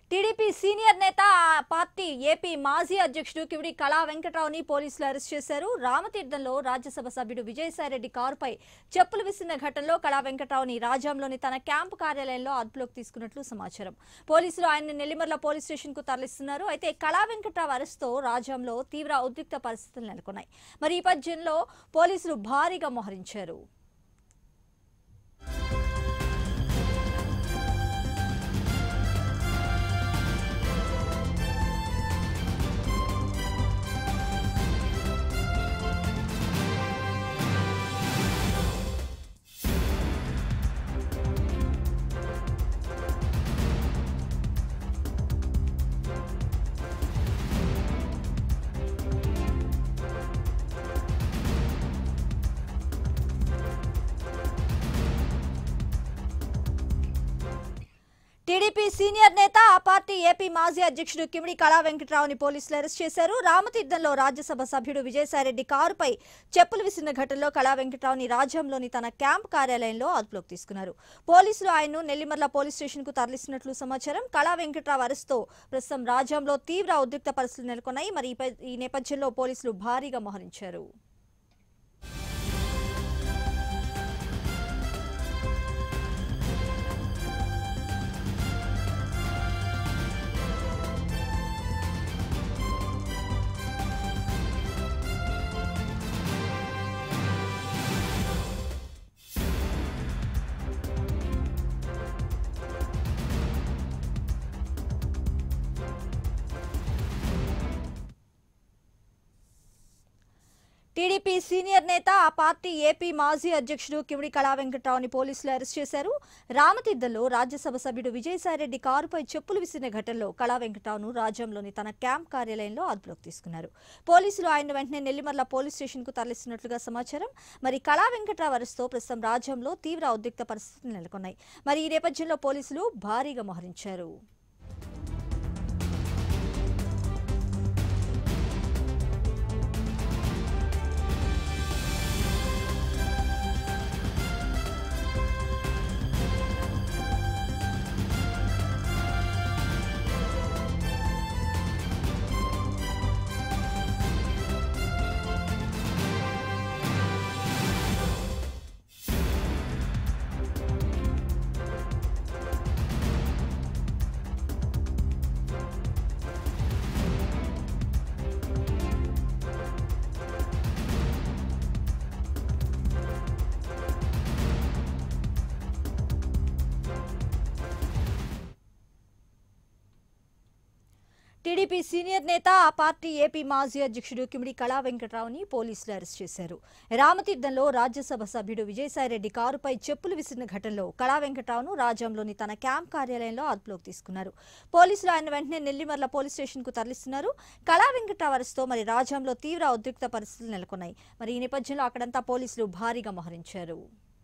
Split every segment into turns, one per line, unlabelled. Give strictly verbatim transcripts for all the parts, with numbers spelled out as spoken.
TDP senior నేత party AP మాజీ అధ్యక్షుడు కివిడి కళా వెంకట్రావుని పోలీసులు అరెస్ట్ చేశారు. రామతీర్థంలో రాజ్యసభ సభ్యుడు విజయసాయిరెడ్డి కారుపై చెప్పులు విసిరిన ఘటనలో కళా వెంకట్రావుని రాజాంలోని తన క్యాంపు కార్యాలయంలో అదుపులోకి తీసుకున్నట్లు సమాచారం. పోలీసులు ఆయన్ని నెల్లిమర్ల పోలీస్ స్టేషన్ కు తరలిస్తున్నారు. అయితే కళా వెంకట్రావు అరెస్ట్తో రాజ్యంలో తీవ్ర ఉద్రిక్త పరిస్థితులు నెలకొన్నాయి. మరి ఈ నేపథ్యంలో పోలీసులు భారీగా మోహరించారు. టీడీపీ సీనియర్ నేత ఆ పార్టీ ఏపీ మాజీ అధ్యక్షుడు కివిడి కళా వెంకట్రావుని పోలీసులు అరెస్ట్ చేశారు. రామతీర్థంలో రాజ్యసభ సభ్యుడు విజయసాయిరెడ్డి కారుపై చెప్పులు విసిరిన ఘటనలో కళా వెంకట్రావుని రాజ్యంలోని తన క్యాంప్ కార్యాలయంలో అదుపులోకి తీసుకున్నారు. పోలీసులు ఆయన్ను నెల్లిమర్ల పోలీస్ స్టేషన్ కు తరలిస్తున్నట్లు సమాచారం. కళా వెంకట్రావు అరెస్ట్తో ప్రస్తుతం రాజ్యంలో తీవ్ర ఉద్రిక్త పరిస్థితులు నెలకొన్నాయి. మరి ఈ నేపథ్యంలో పోలీసులు భారీగా మోహరించారు. టీడీపీ సీనియర్ నేత ఆ పార్టీ ఏపీ మాజీ అధ్యక్షుడు కివిడి కళా వెంకట్రావుని పోలీసులు అరెస్ట్ చేశారు. రామతీర్థంలో రాజ్యసభ సభ్యుడు విజయసాయిరెడ్డి కారుపై చెప్పులు విసిరిన ఘటనలో కళా వెంకట్రావును రాజ్యంలోని తన క్యాంప్ కార్యాలయంలో అదుపులోకి తీసుకున్నారు. పోలీసులు ఆయన వెంటనే నెల్లిమర్ల పోలీస్ స్టేషన్ కు తరలిస్తున్నట్లుగా సమాచారం. మరి కళా వెంకట్రావు అరెస్ట్తో ప్రస్తుతం రాజ్యంలో తీవ్ర ఉద్రిక్త పరిస్థితులు నెలకొన్నాయి. మరి ఈ నేపథ్యంలో పోలీసులు భారీగా మోహరించారు. టీడీపీ సీనియర్ నేత ఆ పార్టీ ఏపీ మాజీ అధ్యక్షుడు కివిడి కళా వెంకట్రావుని పోలీసులు అరెస్ట్ చేశారు. రామతీర్థంలో రాజ్యసభ సభ్యుడు విజయసాయిరెడ్డి కారుపై చెప్పులు విసిరిన ఘటనలో కళా వెంకట్రావును రాజ్యంలోని తన క్యాంప్ కార్యాలయంలో అదుపులోకి తీసుకున్నారు. పోలీసులు ఆయన వెంటనే నెల్లిమర్ల పోలీస్ స్టేషన్ కు తరలిస్తున్నారు. కళా వెంకట్రావు అరెస్ట్తో మరి రాజ్యంలో తీవ్ర ఉద్రిక్త పరిస్థితులు నెలకొన్నాయి. మరి ఈ నేపథ్యంలో అక్కడంతా పోలీసులు భారీగా మోహరించారు.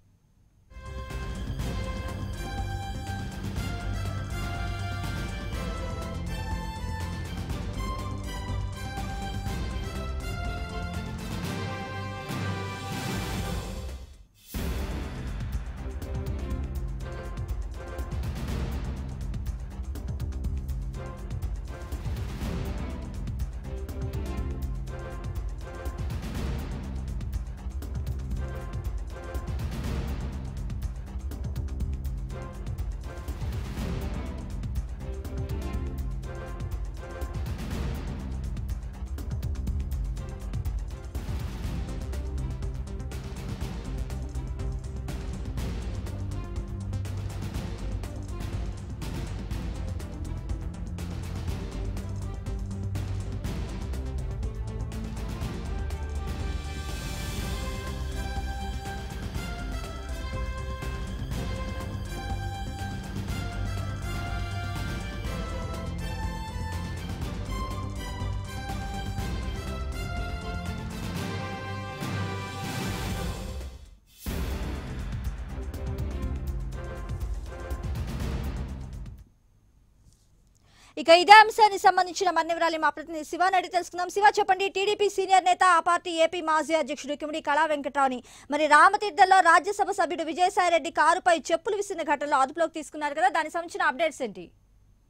ఇక ఇదే అంశానికి సంబంధించిన మరిన్ని వివరాలు మా ప్రతినిధి శివ అడిగి తెలుసుకుందాం. శివ, చెప్పండి, టీడీపీ సీనియర్ నేత ఆ పార్టీ ఏపీ మాజీ అధ్యక్షుడు కివిడి కళా వెంకట్రావుని మరి రామతీర్థంలో రాజ్యసభ సభ్యుడు విజయసాయిరెడ్డి కారుపై చెప్పులు విసిరిన ఘటనలో అదుపులోకి తీసుకున్నారు కదా, దానికి సంబంధించిన అప్డేట్స్ ఏంటి?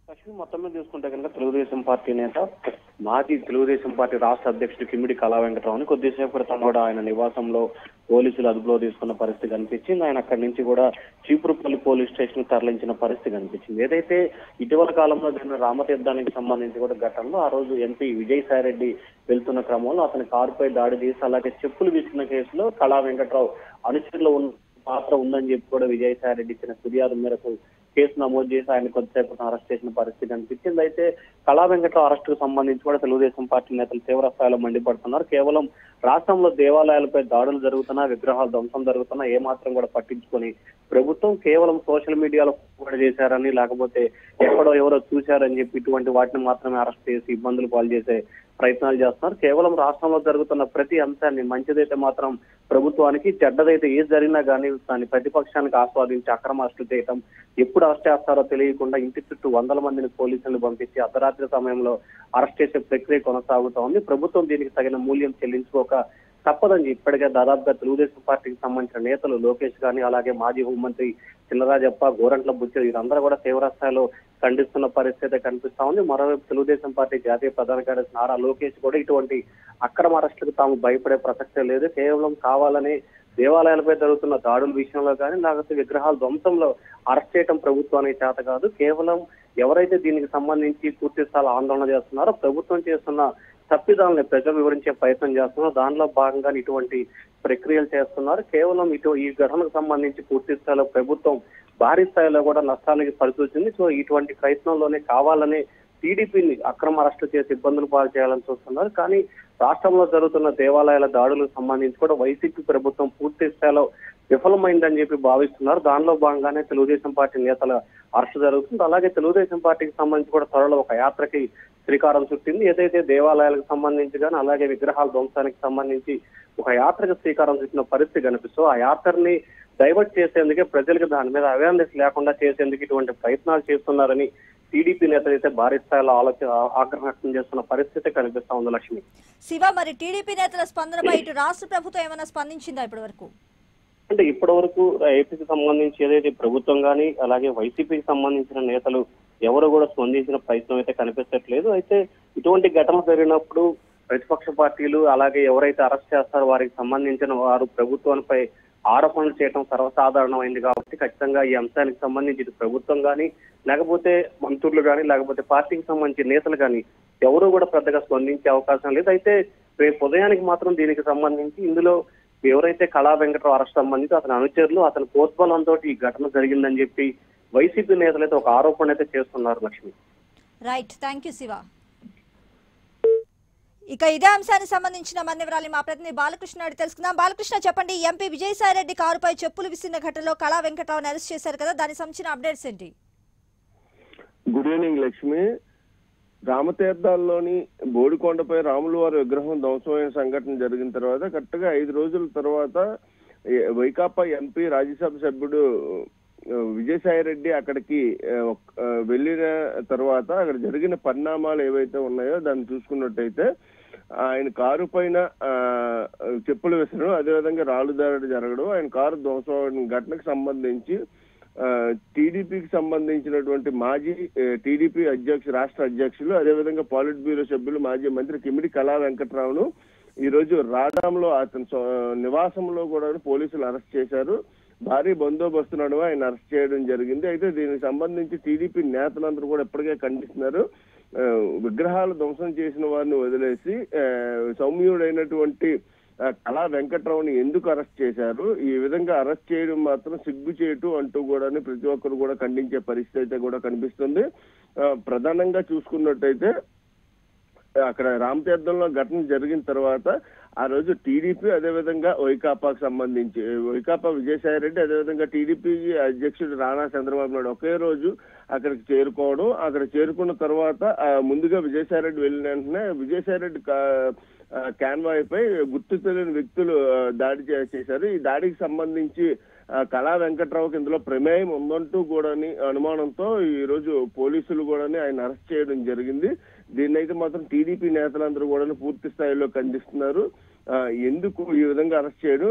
లక్ష్మి మొత్తం మీద చూసుకుంటే కనుక తెలుగుదేశం పార్టీ నేత మాజీ తెలుగుదేశం పార్టీ రాష్ట్ర అధ్యక్షుడు కిమిడి కళా వెంకటరావుని కొద్దిసేపు క్రితం కూడా ఆయన నివాసంలో పోలీసులు అదుపులో తీసుకున్న పరిస్థితి కనిపించింది. ఆయన అక్కడి నుంచి కూడా చీపురుపల్లి పోలీస్ స్టేషన్ తరలించిన పరిస్థితి కనిపించింది. ఏదైతే ఇటీవల కాలంలో జరిగిన రామతీర్థానికి సంబంధించి కూడా ఘటనలో ఆ రోజు ఎంపీ విజయసాయి రెడ్డి వెళ్తున్న క్రమంలో అతని కారుపై దాడి చేసి అలాగే చెప్పులు విసిరిన కేసులో కళా వెంకటరావు అనుచరులు ఉన్న పాత్ర ఉందని చెప్పి కూడా విజయసాయి రెడ్డి ఇచ్చిన ఫిర్యాదు మేరకు కేసు నమోదు చేసి ఆయన కొద్దిసేపు అరెస్ట్ చేసిన పరిస్థితి అనిపించింది. అయితే కళా వెంకటరావు అరెస్ట్ కు సంబంధించి కూడా తెలుగుదేశం పార్టీ నేతలు తీవ్ర స్థాయిలో మండిపడుతున్నారు. కేవలం రాష్ట్రంలో దేవాలయాలపై దాడులు జరుగుతున్నా, విగ్రహాలు ధ్వంసం జరుగుతున్నా ఏమాత్రం కూడా పట్టించుకొని ప్రభుత్వం కేవలం సోషల్ మీడియాలో కూడా చేశారని, లేకపోతే ఎక్కడో ఎవరో చూశారని చెప్పి ఇటువంటి వాటిని మాత్రమే అరెస్ట్ చేసి ఇబ్బందులు పాలు చేసే ప్రయత్నాలు చేస్తున్నారు. కేవలం రాష్ట్రంలో జరుగుతున్న ప్రతి అంశాన్ని మంచిదైతే మాత్రం ప్రభుత్వానికి, చెడ్డదైతే ఏది జరిగినా కానీ దాన్ని ప్రతిపక్షానికి ఆస్వాదించి అక్రమ అరెస్టులు చేయటం, ఎప్పుడు అరెస్ట్ చేస్తారో తెలియకుండా ఇంటి చుట్టూ వందల మందిని పోలీసులను పంపించి అర్ధరాత్రి సమయంలో అరెస్ట్ చేసే ప్రక్రియ కొనసాగుతా ఉంది. ప్రభుత్వం దీనికి తగిన మూల్యం చెల్లించుకోక తప్పదని ఇప్పటికే దాదాపుగా తెలుగుదేశం పార్టీకి సంబంధించిన నేతలు లోకేష్ కానీ, అలాగే మాజీ హోంమంత్రి చినరాజప్ప, గోరంట్ల బుచ్చ వీరందరూ కూడా తీవ్ర స్థాయిలో ఖండిస్తున్న పరిస్థితి కనిపిస్తా ఉంది. మరోవైపు తెలుగుదేశం పార్టీ జాతీయ ప్రధాన కార్యదర్శి నారా లోకేష్ కూడా ఇటువంటి అక్రమ అరెస్టులకు తాము భయపడే ప్రసక్తే లేదు, కేవలం కావాలని దేవాలయాలపై జరుగుతున్న దాడుల విషయంలో కానీ, లేకపోతే విగ్రహాల ధ్వంసంలో అరెస్ట్ చేయడం ప్రభుత్వానికి చేత కాదు. కేవలం ఎవరైతే దీనికి సంబంధించి పూర్తి స్థాయి ఆందోళన చేస్తున్నారో ప్రభుత్వం చేస్తున్న తప్పిదాలని ప్రజలు వివరించే ప్రయత్నం చేస్తున్నారు. దానిలో భాగంగా ఇటువంటి ప్రక్రియలు చేస్తున్నారు. కేవలం ఇటు ఈ ఘటనకు సంబంధించి పూర్తి స్థాయిలో ప్రభుత్వం భారీ స్థాయిలో కూడా నష్టానికి పరిచూచింది. సో ఇటువంటి ప్రయత్నంలోనే కావాలని టీడీపీని అక్రమ అరెస్టు చేసి ఇబ్బందులు పాలు చేయాలని చూస్తున్నారు. కానీ రాష్ట్రంలో జరుగుతున్న దేవాలయాల దాడులకు సంబంధించి కూడా వైసీపీ ప్రభుత్వం పూర్తి స్థాయిలో విఫలమైందని చెప్పి భావిస్తున్నారు. దానిలో భాగంగానే తెలుగుదేశం పార్టీ నేతల అరెస్టు జరుగుతుంది. అలాగే తెలుగుదేశం పార్టీకి సంబంధించి కూడా త్వరలో ఒక యాత్రకి శ్రీకారం చుట్టింది. ఏదైతే దేవాలయాలకు సంబంధించి కానీ, అలాగే విగ్రహాల ధ్వంసానికి సంబంధించి ఒక యాత్రకు శ్రీకారం చుట్టిన పరిస్థితి కనిపిస్తూ ఆ యాత్రని డైవర్ట్ చేసేందుకే, ప్రజలకు దాని మీద అవేర్నెస్ లేకుండా చేసేందుకు ఇటువంటి ప్రయత్నాలు చేస్తున్నారని టీడీపీ నేతలు అయితే భారీ స్థాయిలో ఆలోచన ఆగ్రహం వ్యక్తం చేస్తున్న పరిస్థితి కనిపిస్తా ఉంది. లక్ష్మి,
శివ, మరి టీడీపీ నేతల స్పందనపై ఇటు రాష్ట్ర ప్రభుత్వం ఏమైనా స్పందించిందా ఇప్పటి వరకు?
అంటే ఇప్పటి వరకు ఏపీకి సంబంధించి ఏదైతే ప్రభుత్వం కానీ, అలాగే వైసీపీకి సంబంధించిన నేతలు ఎవరు కూడా స్పందించిన ప్రయత్నం అయితే కనిపించట్లేదు. అయితే ఇటువంటి ఘటనలు జరిగినప్పుడు ప్రతిపక్ష పార్టీలు, అలాగే ఎవరైతే అరెస్ట్ చేస్తారో వారికి సంబంధించిన వారు ప్రభుత్వంపై ఆరోపణలు చేయడం సర్వసాధారణమైంది. కాబట్టి ఖచ్చితంగా ఈ అంశానికి సంబంధించి ఇటు ప్రభుత్వం కానీ, లేకపోతే మంత్రులు కానీ, లేకపోతే పార్టీకి సంబంధించిన నేతలు కానీ ఎవరు కూడా పెద్దగా స్పందించే అవకాశం లేదు. అయితే రేపు ఉదయానికి మాత్రం దీనికి సంబంధించి ఇందులో ఎవరైతే కళా వెంకటరావు అరెస్ట్ సంబంధించి అతని అనుచరులు అతని ప్రోత్బలంతో ఈ ఘటన జరిగిందని చెప్పి వైసీపీ నేతలు అయితే ఒక ఆరోపణ అయితే చేస్తున్నారు. Lakshmi,
right, thank you Shiva. ఇక ఇదే అంశానికి సంబంధించిన మరిన్ని వివరాలు మా ప్రతినిధి బాలకృష్ణ అడిగి తెలుసుకుందాం. బాలకృష్ణ, చెప్పండి, ఎంపీ విజయసాయి రెడ్డి కారుపై చెప్పులు విసిరిన ఘటనలో కళా వెంకటరావుని అరెస్ట్ చేశారు కదా, దానికి సంబంధించిన అప్డేట్స్ ఏంటి?
Good evening Lakshmi. రామతీర్థాల్లోని బోడికొండపై రాముల వారి విగ్రహం ధ్వంసమైన సంఘటన జరిగిన తర్వాత కరెక్ట్ గా ఐదు రోజుల తర్వాత వైకాపా ఎంపీ రాజ్యసభ సభ్యుడు విజయసాయి రెడ్డి అక్కడికి వెళ్ళిన తర్వాత అక్కడ జరిగిన పరిణామాలు ఏవైతే ఉన్నాయో దాన్ని చూసుకున్నట్టయితే ఆయన కారు పైన చెప్పులు విసరడం, అదేవిధంగా రాళ్ళు దాడి జరగడం, ఆయన కారు ధ్వంసం ఘటనకు సంబంధించి టీడీపీకి సంబంధించినటువంటి మాజీ టీడీపీ అధ్యక్షులు, రాష్ట్ర అధ్యక్షులు, అదేవిధంగా పాలిట్ బ్యూరో సభ్యులు మాజీ మంత్రి కిమిడి కళా వెంకటరావును ఈ రోజు రాడాంలో అతని నివాసంలో కూడా పోలీసులు అరెస్ట్ చేశారు. భారీ బందోబస్తు నడుమ ఆయన అరెస్ట్ చేయడం జరిగింది. అయితే దీనికి సంబంధించి టీడీపీ నేతలందరూ కూడా ఇప్పటికే ఖండిస్తున్నారు. విగ్రహాలు ధ్వంసం చేసిన వారిని వదిలేసి సౌమ్యుడైనటువంటి కళా వెంకటరావుని ఎందుకు అరెస్ట్ చేశారు, ఈ విధంగా అరెస్ట్ చేయడం మాత్రం సిగ్గు చేయటం అంటూ కూడా ప్రతి ఒక్కరు కూడా ఖండించే పరిస్థితి అయితే కూడా కనిపిస్తుంది. ప్రధానంగా చూసుకున్నట్టయితే అక్కడ రామతీర్థంలో ఘటన జరిగిన తర్వాత ఆ రోజు టీడీపీ, అదేవిధంగా వైకాపాకు సంబంధించి వైకాపా విజయసాయి రెడ్డి, అదేవిధంగా టీడీపీ అధ్యక్షుడు రాణా చంద్రబాబు నాయుడు ఒకే రోజు అక్కడికి చేరుకోవడం, అక్కడ చేరుకున్న తర్వాత ముందుగా విజయసాయి రెడ్డి వెళ్ళిన వెంటనే విజయసాయి రెడ్డి కాన్వాయ్ పై గుర్తు తెలియని వ్యక్తులు దాడి చేశారు. ఈ దాడికి సంబంధించి కళా వెంకటరావుకి ఇందులో ప్రమేయం ఉందంటూ కూడా అనుమానంతో ఈ రోజు పోలీసులు కూడా ఆయన అరెస్ట్ చేయడం జరిగింది. దీన్ని అయితే మాత్రం టీడీపీ నేతలందరూ కూడా పూర్తి స్థాయిలో ఖండిస్తున్నారు. ఎందుకు ఈ విధంగా అరెస్ట్ చేయడం,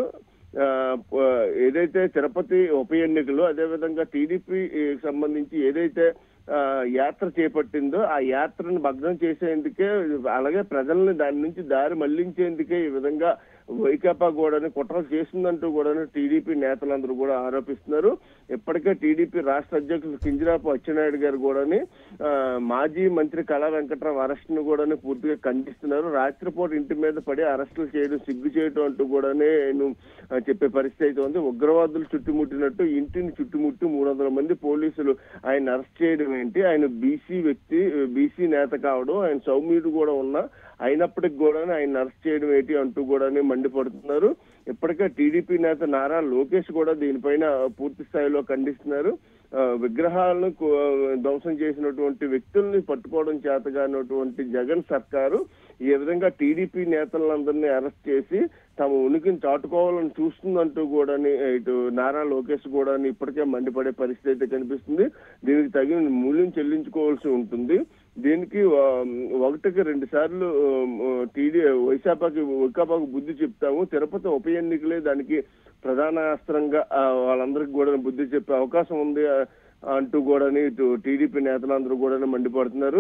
ఏదైతే తిరుపతి ఉప ఎన్నికలు, అదేవిధంగా టీడీపీ సంబంధించి ఏదైతే యాత్ర చేపట్టిందో ఆ యాత్రను భగ్నం చేసేందుకే, అలాగే ప్రజల్ని దాని నుంచి దారి మళ్లించేందుకే ఈ విధంగా వైకాపా కూడాని కుట్రలు చేస్తుందంటూ కూడా టీడీపీ నేతలందరూ కూడా ఆరోపిస్తున్నారు. ఇప్పటికే టీడీపీ రాష్ట్ర అధ్యక్షులు కింజరాపు అచ్చెన్నాయుడు గారు కూడాని మాజీ మంత్రి కళా వెంకట్రావు అరెస్ట్ ను కూడా పూర్తిగా ఖండిస్తున్నారు. రాత్రిపూట ఇంటి మీద పడి అరెస్టులు చేయడం సిగ్గు చేయడం అంటూ కూడానే చెప్పే పరిస్థితి అయితే ఉంది. ఉగ్రవాదులు చుట్టుముట్టినట్టు ఇంటిని చుట్టుముట్టి మూడు వందల మంది పోలీసులు ఆయన అరెస్ట్ చేయడం ఏంటి? ఆయన బీసీ వ్యక్తి, బీసీ నేత కావడం, ఆయన సౌమ్యుడు కూడా ఉన్న అయినప్పటికి కూడా ఆయన అరెస్ట్ చేయడం ఏంటి అంటూ కూడా మండిపడుతున్నారు. ఇప్పటికే టీడీపీ నేత నారా లోకేష్ కూడా దీనిపైన పూర్తి స్థాయిలో ఖండిస్తున్నారు. విగ్రహాలను ధ్వంసం చేసినటువంటి వ్యక్తుల్ని పట్టుకోవడం చేతగానటువంటి జగన్ సర్కారు ఈ విధంగా టీడీపీ నేతలందరినీ అరెస్ట్ చేసి తమ ఉనికిని చాటుకోవాలని చూస్తుందంటూ కూడా ఇటు నారా లోకేష్ కూడా ఇప్పటికే మండిపడే పరిస్థితి అయితే కనిపిస్తుంది. దీనికి తగిన మూల్యం చెల్లించుకోవాల్సి ఉంటుంది. దీనికి ఒకటికి రెండు సార్లు టీడీ వైకాపాకి వైకాపాకు బుద్ధి చెప్తాము, తిరుపతి ఉప ఎన్నికలే దానికి ప్రధాన అస్త్రంగా వాళ్ళందరికీ కూడా బుద్ధి చెప్పే అవకాశం ఉంది అంటూ కూడా ఇటు టీడీపీ నేతలందరూ కూడా మండిపడుతున్నారు.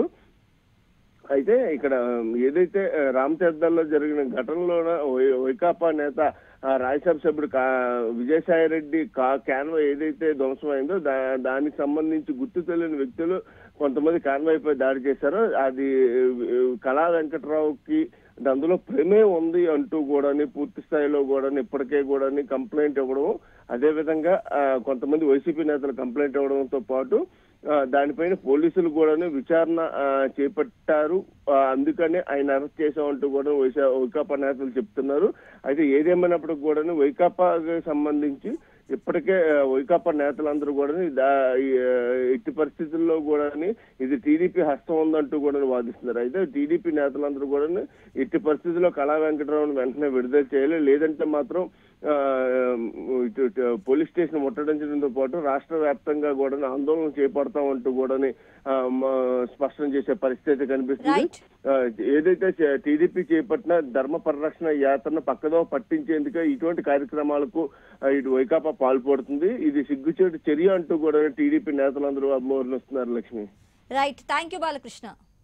అయితే ఇక్కడ ఏదైతే రామతీర్థంలో జరిగిన ఘటనలోన వైకాపా నేత రాజ్యసభ సభ్యుడు కా విజయసాయి రెడ్డి కా క్యాన్వా ఏదైతే ధ్వంసమైందో దా దానికి సంబంధించి గుర్తు తెలియని వ్యక్తులు కొంతమంది కాన్వాయ్పై దాడి చేశారో అది కళా వెంకట్రావుకి అందులో ప్రేమే ఉంది అంటూ కూడా పూర్తి స్థాయిలో కూడా ఇప్పటికే కూడా కంప్లైంట్ ఇవ్వడం, అదే విధంగా కొంతమంది వైసీపీ నేతలు కంప్లైంట్ ఇవ్వడంతో పాటు దానిపైన పోలీసులు కూడా విచారణ చేపట్టారు. అందుకనే ఆయన అరెస్ట్ చేశామంటూ కూడా వైకాపా నేతలు చెప్తున్నారు. అయితే ఏదేమైనప్పటికీ కూడా వైకాపాకి సంబంధించి ఇప్పటికే వైకాపా నేతలందరూ కూడా ఎట్టి పరిస్థితుల్లో కూడా ఇది టీడీపీ హస్తం ఉందంటూ కూడా వాదిస్తున్నారు. అయితే టీడీపీ నేతలందరూ కూడా ఎట్టి పరిస్థితుల్లో కళా వెంకటరావును వెంటనే విడుదల చేయాలి, లేదంటే మాత్రం పోలీస్ స్టేషన్ ముట్టడించడంతో పాటు రాష్ట్ర వ్యాప్తంగా కూడా ఆందోళన చేపడతామంటూ కూడా స్పష్టం చేసే పరిస్థితి కనిపిస్తుంది. ఏదైతే టీడీపీ చేపట్టిన ధర్మ పరిరక్షణ యాత్రను పక్కదో పట్టించేందుకే ఇటువంటి కార్యక్రమాలకు ఇటు వైకాపా పాల్పడుతుంది. ఇది సిగ్గుచేటు చర్య అంటూ కూడా టీడీపీ నేతలందరూ అభివర్ణిస్తున్నారు. Lakshmi.
Right, thank you Balakrishna.